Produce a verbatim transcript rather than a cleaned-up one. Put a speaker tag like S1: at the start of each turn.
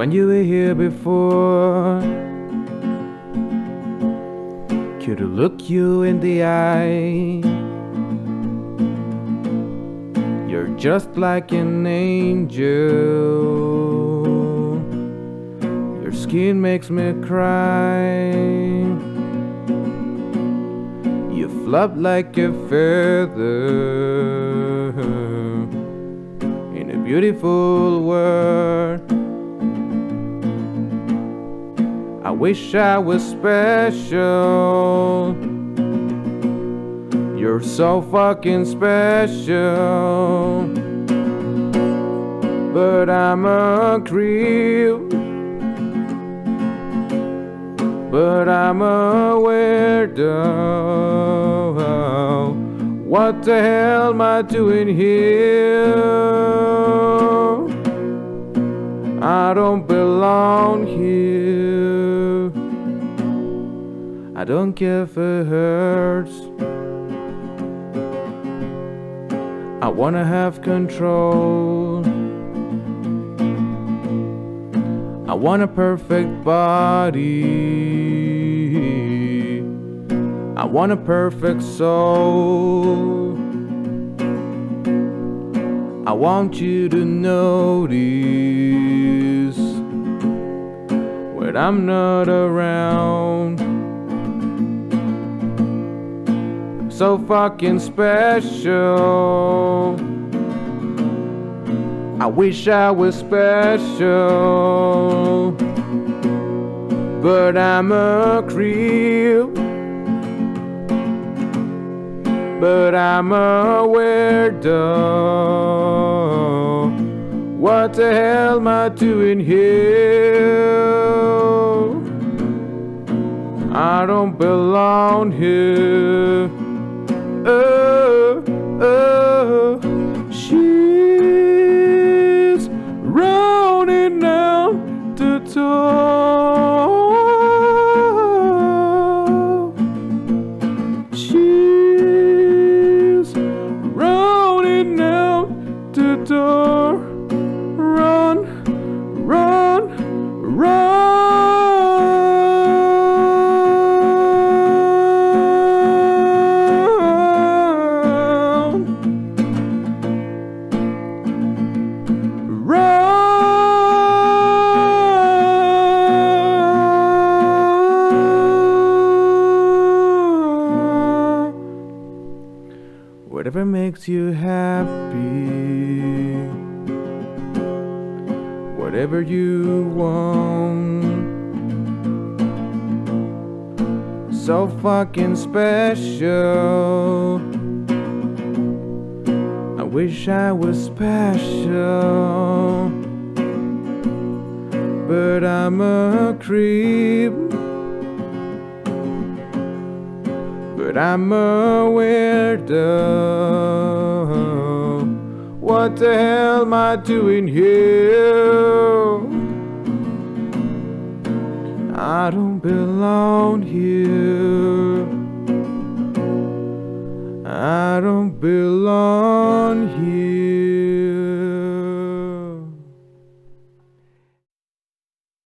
S1: when you were here before. Could look you in the eye. You're just like an angel. Your skin makes me cry. You flop like a feather in a beautiful world. I wish I was special. You're so fucking special. But I'm a creep. But I'm a weirdo. What the hell am I doing here? I don't belong here. I don't care if it hurts. I wanna have control. I want a perfect body. I want a perfect soul. I want you to notice when I'm not around. I'm so fucking special. I wish I was special. But I'm a creep. But I'm a weirdo. What the hell am I doing here? I don't belong here. Oh, oh. She's running out the door. The door, run, run, run. Run. Whatever makes you happy. Whatever you want. So fucking special. I wish I was special. But I'm a creep. But I'm a weirdo. What the hell am I doing here? I don't belong here. I don't belong here.